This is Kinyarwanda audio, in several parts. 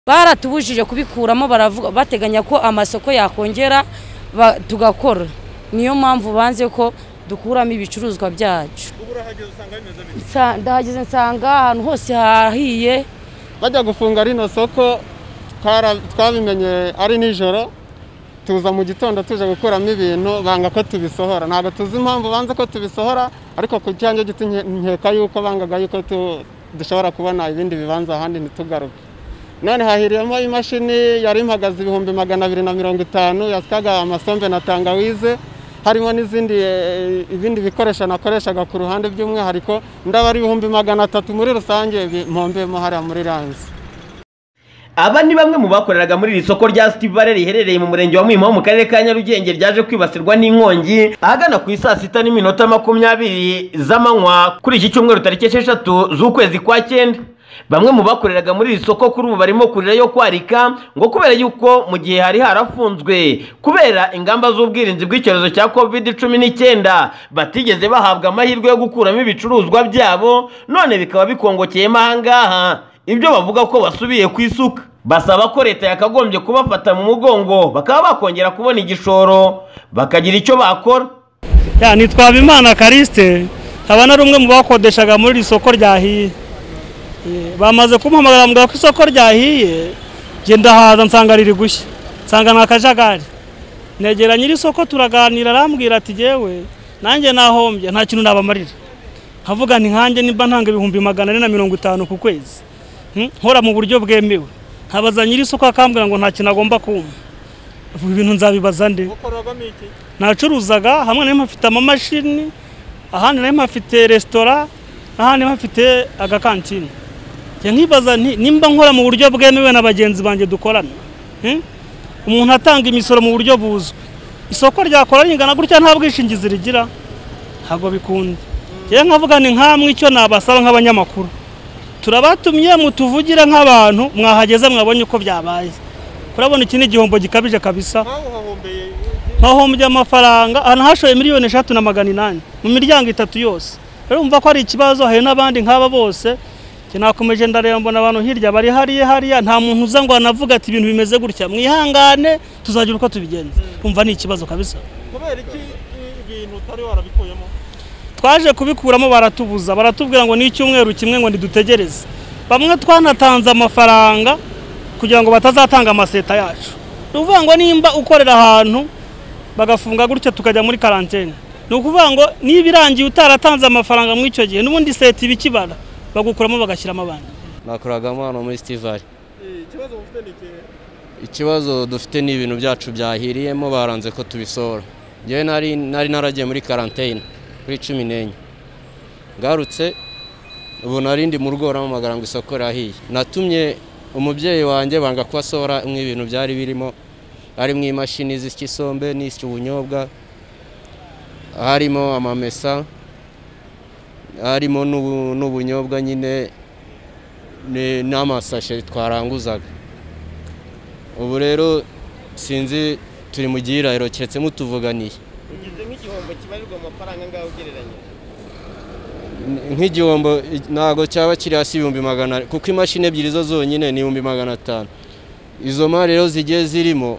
baratubujije kubikuramo, baravuga bateganya ko amasoko yakongera tugakora. Niyo mpamvu banze ko dukuramo ibicuruzwa byacu. Ndahageze nsanga ahantu hose hahiye. Bajya gufunga rino soko twabimenye ari nijoro, tuza mu gitondo tuje gukuramo ibintu banga ko tubisohora. Ntabwo tuzi impamvu banze ko tubisohora, ariko ku cyanjye giti nkeka yuko bangaga yuko dushobora kubona ibindi bibanza ahandi ntitugaruke. None hahiriyemo imashini yari impagaze 250 yasikaga amasombe na tangawize, harimo n'izindi ibindi bikoresho nakoreshaga ku ruhande by'umwihariko ndabari 300 muri rusange mpombemo hariya muri Ranzi. Aba ni bamwe mu bakoreraga muri iri soko rya Stivale riherereye mu murenge wa Muhima mu karere ka Nyarugenge ryaje kwibasirwa n'inkongi ahagana ku isaa 6:20 z'amanywa kuri iki cyumweru tariki 6 z'ukwezi kwa 9. Bamwe mu bakoreraga muri iri soko kuri ubu barimo kurira yo kwarika ngo kubera yuko mu gihe hari harafunzwe kubera ingamba z'ubwirinzi bw'icyorezo cya COVID-19 batigeze bahabwa amahirwe yo gukuramo ibicuruzwa byabo, none bikaba bikongokeyemo ahangaha. Ibyo bavuga ko basubiye ku isuka, basaba ko leta yakagombye kubafata mu mugongo bakaba bakongera kubona igishoro bakagira icyo bakora. Ni Twabimana Kariste, abana rumwe mu bakodeshaga muri iri soko ryahiye. Bamaze kumpamagara mbwa ko isoko ryahiye, genda haza nsanga riri gushya, nsanga nakajagari. Negera nyiri soko turaganira, arambwira ati jewe nanjye nahombye nta kintu nabamarira. Havuga nti nkanjye nimba ntanga 450 ku kwezi, nkora mu buryo bwemewe. Habaza nyiri soko akambwira ngo nta kintu agomba kumpa. Ibintu nzabibaza nde? Nacuruzaga hamwe n'imwe mfite amamashini, ahandi n'imwe mfite restaurant, ahandi mfite agakantine. Nkibaza nimba nkora mu buryo bwemewe n'abagenzi banje dukorana. Umuntu atanga imisoro mu buryo buzwe. Isoko ryakora ringana gutya nta bwishingizi rigira, hago bikunda. Nkavuga ni nkamwe icyo nabasaba nk'abanyamakuru, turabatumye mutuvugira nk'abantu mwahageze mwabonye uko byabaye. Kurabona iki ni igihombo gikabije kabisa. Nkahombye amafaranga anahashoye 3,800,000 mu miryango 3 yose. Rero umva ko ari ikibazo, hari n'abandi nk'aba bose. Kinakomeje ndareba mbona abantu hirya bari hariya nta muntu uza ngo anavuga ati ibintu bimeze gutya, mwihangane tuzagira uko tubigenza. Umva ni ikibazo kabisa. Kubera iki ibintu utari warabikuyemo? Twaje kubikuramo baratubuza, baratubwira ngo ni icyumweru kimwe ngo ndidutegereze. Bamwe twanatanze amafaranga kugira ngo batazatanga amaseta yacu. Nuvuga ngo nimba ukorera ahantu bagafunga gutya tukajya muri quarantaine, nukuvuga ngo nibirangiye utaratanze amafaranga mu icyo gihe nubundi seta ibikibara bagukuramo bagashyiramo abandi. Nakoragamo hano muri Stivale. Ikibazo ufite ni iki? Ikibazo dufite ni ibintu byacu byahiriyemo baranze ko tubisora. Jewe nari naragiye muri quarantaine kuri 14. Garutse ubu narindi mu rugo ramamagara ngo isoko rahiye. Natumye umubyeyi wanjye banga kwasora ibintu byari birimo, ari mu imashini z'ikisombe n'icy'ubunyobwa, harimo amamesa, harimo n'ubunyobwa nyine n'amasashe twaranguzaga. Ubu rero sinzi turi mu gihirahiro keretse mutuvuganiye. Ugize nk'igihombo kibarirwa amafaranga ngaho ugereranye? Nk'igihombo ntago cyaba kiri hasi 100,000 kuko imashini ebyiri zo zonyine ni 1,500. Izo mari rero zigiye zirimo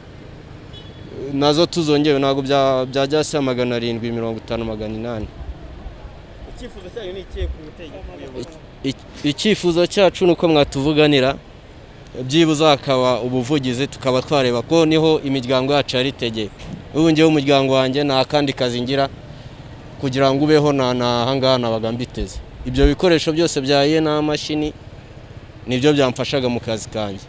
nazo tuzongewe ntago byajya hasi 750-800. Icyifuzo cyanyu ni ikihe ku butegetsi? Icyifuzo cyacu nuko mwatuvuganira byibuza akaba ubuvugizi tukaba twareba ko niho imiryango yacu yari tegeye. Ubu ngewe umuryango wanjye nta kandi kazi ngira kugira ngo ubeho na hangaha nabagambiteze. Ibyo bikoresho byose byahiye n'amashini nibyo byamfashaga mu kazi kanjye.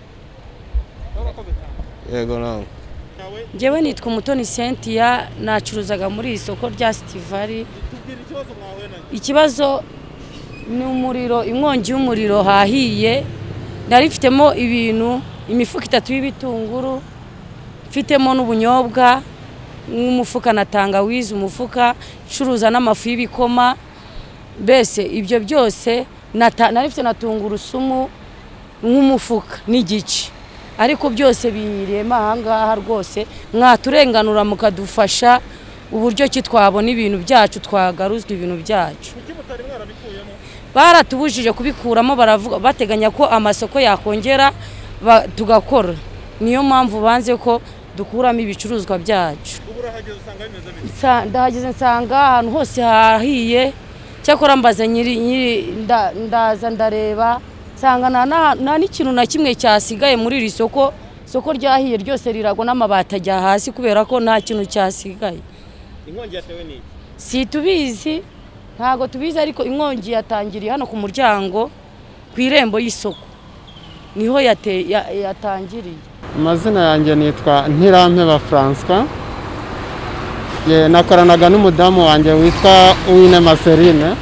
Yego nawe. Njyewe nitwa Umutoni Cynthia, nacuruzaga muri isoko rya Stivale. Ikibazo ni umuriro, inkongi y'umuriro hahiye. Nari mfitemo ibintu, imifuka 3 y'ibitunguru, mfitemo n'ubunyobwa, umufuka na tangawizi, umufuka curuza n'amafu y'ibikoma. Bese ibyo byose nari mfite na tungurusumu nk'umufuka n'igice, ariko byose bihiriyemo ahangaha rwose. Mwaturenganura mukadufasha uburyo ki twabona ibintu byacu, twagaruzwa ibintu byacu. baratubujije kubikuramo, baravuga bateganya ko amasoko yakongera tugakora. Niyo mpamvu banze ko dukuramo ibicuruzwa byacu. Ndahageze nsanga ahantu hose hahiye, cyakora mbaza ndaza ndareba nsanga nta n'ikintu na kimwe cyasigaye muri iri soko ryahiye ryose riragwa n'amabati ajya hasi kubera ko nta kintu cyasigaye. Inkongi yatewe n'iki? Si tubizi, ntago tubizi, ariko inkongi yatangiriye hano ku muryango ku irembo y'isoko niho yatangiriye. Amazina yanjye nitwa Ntirampeba François, nakoranaga n'umudamu wanjye witwa Uwine Marceline.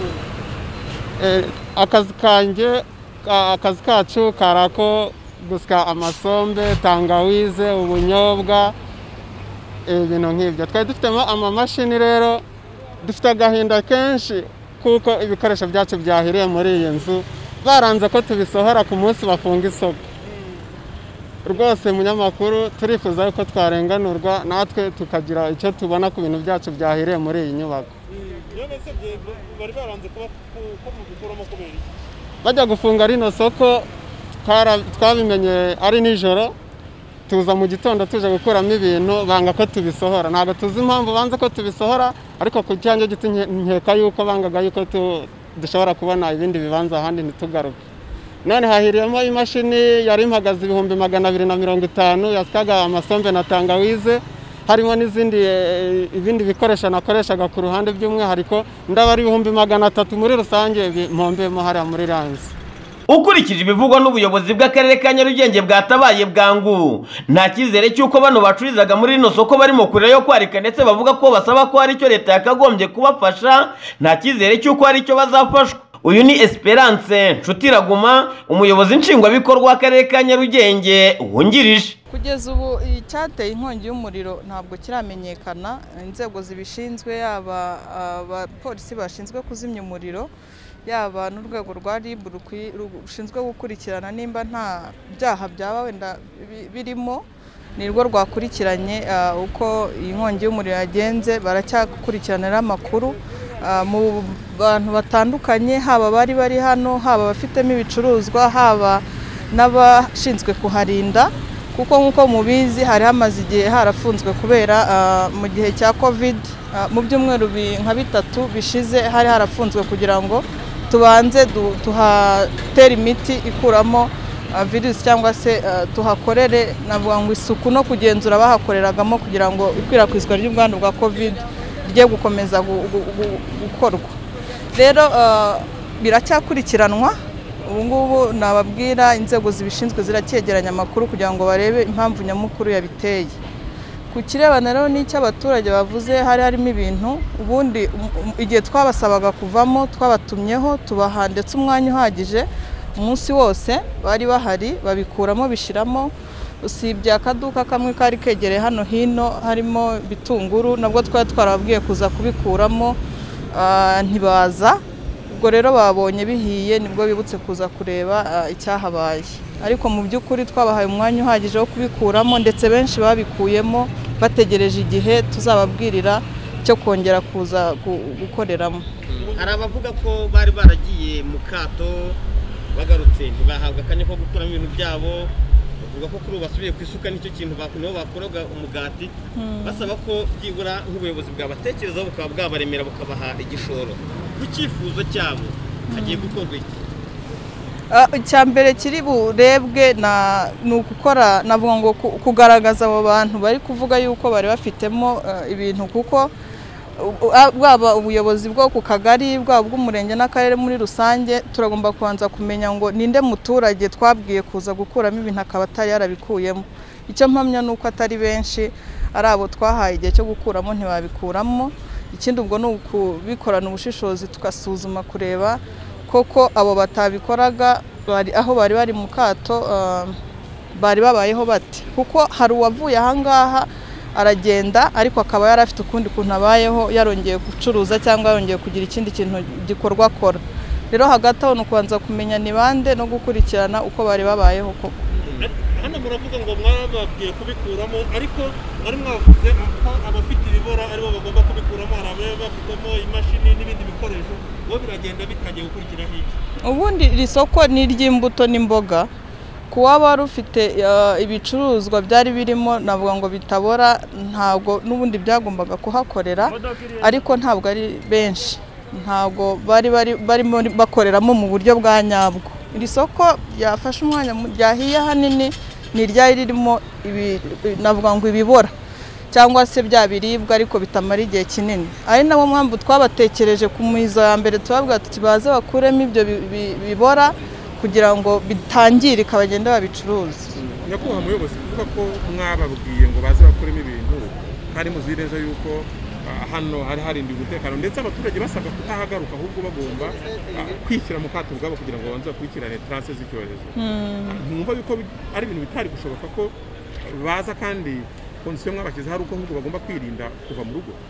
Akazi kacu karako gusya amasombe, tangawize, ubunyobwa, ibintu nk'ibyo. Twari dufitemo amamashini, rero dufite agahinda kenshi kuko ibikoresho byacu byahiriye muri iyi nzu, baranze ko tubisohora ku munsi bafunga isoko. Rwose munyamakuru, turifuza ko twarenganurwa natwe tukagira icyo tubona ku bintu byacu byahiriye muri iyi nyubako. Bajya gufunga rino soko twabimenye ari nijoro, tuza mu gitondo tuje gukuramo ibintu, banga ko tubisohora. Ntabwo tuzi impamvu banze ko tubisohora, ariko ku cyanjye giti nkeka yuko bangaga yuko dushobora kubona ibindi bibanza ahandi ntitugaruke. None hahiriyemo imashini yari impagaze 250 yasikaga amasombe na tangawize, harimo ibindi bikoresho nakoreshaga ku ruhande by'umwihariko ndaba ari 300 muri rusange mpombemo hariya muri Ranzi. Ukurikije ibivugwa n'ubuyobozi bw'akarere ka Nyarugenge bwatabaye bwangu, nta cyizere cy'uko bano bacurizaga muri rino soko barimo kurira yo kwarika, ndetse bavuga ko basaba ko hari icyo leta yakagombye kubafasha, nta cyizere cy'uko hari icyo bazafashwa. Uyu ni Esperance Nshutiraguma, umuyobozi nshingwabikorwa w'akarere ka Nyarugenge wungirije. Kugeza ubu icyateye inkongi y'umuriro ntabwo kiramenyekana. Inzego zibishinzwe, yaba abapolisi bashinzwe kuzimya umuriro, yaba n'urwego rwa RIB rushinzwe gukurikirana nimba nta byaha byaba wenda birimo, nirwo rwakurikiranye uko iyi nkongi y'umuriro yagenze. Baracyakurikiranira amakuru mu bantu batandukanye, haba bari hano, haba bafitemo ibicuruzwa, haba n'abashinzwe kuharinda, kuko nk'uko mubizi hari hamaze igihe harafunzwe kubera mu gihe cya Covid, mu byumweru nka 3 bishize hari harafunzwe kugira ngo tubanze tuhatera imiti ikuramo virusi, cyangwa se tuhakorere navuga ngo isuku no kugenzura bahakoreragamo kugira ngo ikwirakwizwa ry'ubwandu bwa Covid rye gukomeza gukorwa. Rero biracyakurikiranwa. Ubu ngubu nababwira inzego zibishinzwe ziracyegeranya amakuru kugira ngo barebe impamvu nyamukuru yabiteye. Ku kirebana rero n'icy'abaturage bavuze, harimo ibintu ubundi igihe twabasabaga kuvamo twabatumyeho tubaha ndetse umwanya uhagije umunsi wose bari bahari, babikuramo bishiramo. Usibye akaduka kamwe kari kegereye hano hino harimo bitunguru, nabwo twari twarababwiye kuza kubikuramo ntibaza. Ubwo rero babonye bihiye nibwo bibutse kuza kureba icyahabaye, ariko mu by'ukuri twabahaye umwanya uhagije wo kubikuramo, ndetse benshi babikuyemo bategereje igihe tuzababwirira cyo kongera kuza gukoreramo. Hari abavuga ko bari baragiye mu kato, bagarutse ntibahabwa akanya ko gukuramo ibintu byabo, bavuga ko kuri basubiye ku isuka nicyo kintu bakuneho bakoraga umugati, basaba ko byibura nk'ubuyobozi bwabatekerezaho bukaba bwabaremera bukabaha igishoro. Ku cyifuzo cyabo hagiye gukorwa iki? Icya mbere kiri burebwe ni ukukora, navuga ngo kugaragaza abo bantu bari kuvuga yuko bari bafitemo ibintu, kuko bwaba ubuyobozi bwo ku kagari, bwaba bw'umurenge n'akarere muri rusange, turagomba kubanza kumenya ngo ninde muturage twabwiye kuza gukuramo ibintu akaba atari yarabikuyemo. Icyo mpamya ni uko atari benshi ari abo twahaye igihe cyo gukuramo ntibabikuramo. Ikindi ubwo ni ukubikorana ubushishozi, tugasuzuma kureba koko abo batabikoraga aho bari mu kato bari babayeho bate, kuko hari uwavuye ahangaha aragenda ariko akaba yarafite ukundi kuntu abayeho, yarongeye gucuruza cyangwa yarongeye kugira ikindi kintu gikorwa akora. Rero hagati aho nukubanza kumenya ni bande no gukurikirana uko bari babayeho koko. Hano muravuga ngo mwababwiye kubikuramo, ariko ari mwavuze ko abafite ibibora aribo bagomba kubikuramo, hari ababa bafitemo imashini n'ibindi bikoresho, bo biragenda bikagiye gukurikira hiki. Ubundi iri soko ni iry'imbuto n'imboga, kuba wari ufite ibicuruzwa byari birimo navuga ngo bitabora ntabwo n'ubundi byagombaga kuhakorera ariko ntabwo ari benshi ntabwo barimo bakoreramo mu buryo bwa nyabwo iri soko yafashe umwanya ryahiye hanini ni ryari ririmo navuga ngo ibibora cyangwa se bya biribwa ariko bitamara igihe kinini ari nabo mpamvu twabatekereje ku mizo ya mbere tubabwira tuti baze bakuremo ibyo bibora kugira ngo bitangirika bagende babicuruza. Nyakubahwa muyobozi kuvuga ko mwababwiye ngo baze bakuremo ibintu kandi muzi neza yuko hano hari harindi umutekano ndetse abaturage basabwa kutahagaruka ahubwo bagomba kwishyira mu kato bwabo kugira ngo banze bakurikirane transe z'icyorezo. Mwumva yuko ari ibintu bitari gushoboka ko baza kandi kondisiyo mwabashyize hari uko ahubwo bagomba kwirinda kuva mu rugo?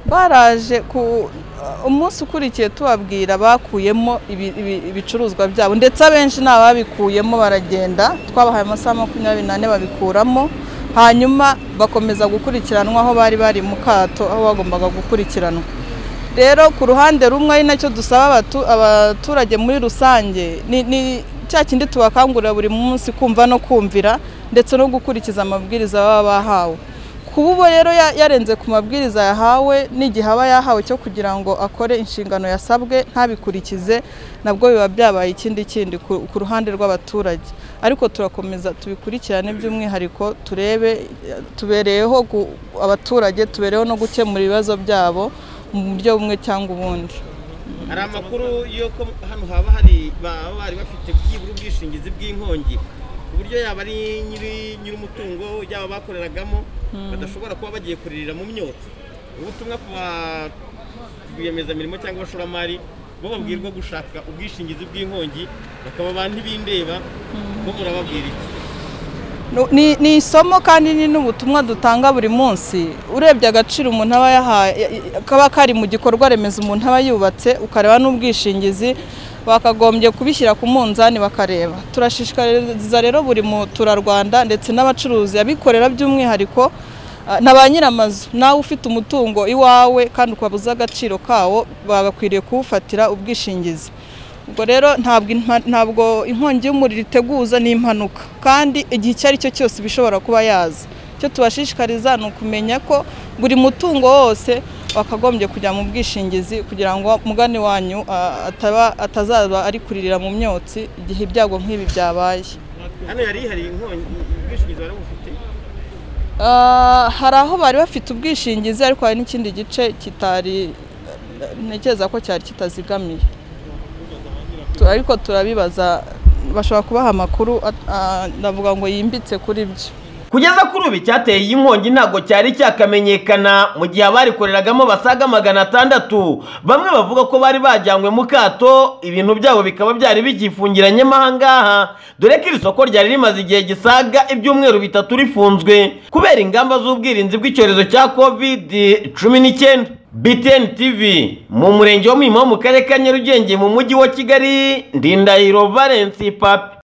Baraje ku umunsi ukurikiye tubabwira bakuyemo ibicuruzwa byabo ndetse abenshi n'ababikuyemo baragenda twabahaye amasaha 24 babikuramo hanyuma bakomeza gukurikiranwa aho bari mu kato aho bagombaga gukurikiranwa. Rero ku ruhande rumwe ari nacyo dusaba abaturage muri rusange ni cya kindi tubakangurira buri munsi kumva no kumvira ndetse no gukurikiza amabwiriza baba bahawe. Kububo rero yarenze ku mabwiriza yahawe n'igihe aba yahawe cyo kugira ngo akore inshingano yasabwe ntabikurikize nabwo biba byabaye ikindi ku ruhande rw'abaturage ariko turakomeza tubikurikirane by'umwihariko turebe tubereyeho abaturage tubereyeho no gukemura ibibazo byabo mu buryo bumwe cyangwa ubundi. Hari amakuru yuko hano haba hari bari bafite byibura ubwishingizi bw'inkongi uburyo yaba ari nyiri umutungo yaba bakoreragamo badashobora kuba bagiye kuririra mu myotsi. Ubutumwa ku rwiyemezamirimo cyangwa abashoramari bo babwirwa gushaka ubwishingizi bw'inkongi bakaba abantu bindeba bo murababwira iki? Ni isomo kandi ni n'ubutumwa dutanga buri munsi urebye agaciro umuntu aba yahaye kaba kari mu gikorwa remezo umuntu aba yubatse ukareba n'ubwishingizi bakagombye kubishyira ku munzani bakareba. Turashishikariza rero buri muturarwanda ndetse n'abacuruzi abikorera by'umwihariko na ba nyiramazu nawe ufite umutungo iwawe kandi ukabuza agaciro kawo bagakwiriye kuwufatira ubwishingizi. Ubwo rero ntabwo inkongi y'umuriro iteguza n'impanuka kandi igihe icyo ari cyo cyose bishobora kuba yaza. Icyo tubashishikariza ni ukumenya ko buri mutungo wose wakagombye kujya mu bwishingizi kugira ngo mugani wanyu atazaba ari kuririra mu myotsi igihe ibyago nk'ibi byabaye. Hano yari hari inkongi ubwishingizi bari bufite? Hari aho bari bafite ubwishingizi ariko hari n'ikindi gice kitari ntekereza ko cyari kitazigamiye ariko turabibaza bashobora kubaha amakuru ndavuga ngo yimbitse kuri byo. Kugeza kuri ubu icyateye iyi nkongi ntabwo cyari cyakamenyekana mu gihe abarikoreragamo basaga 600 bamwe bavuga ko bari bajyanywe mu kato ibintu byabo bikaba byari bigifungiranyemo ahangaha dore ko iri soko ryari rimaze igihe gisaga ibyumweru 3 rifunzwe kubera ingamba z'ubwirinzi bw'icyorezo cya COVID-19. BTN TV mu murenge wa Muhima mu karere ka Nyarugenge mu mujyi wa Kigali Ndindahiro Valence Papi.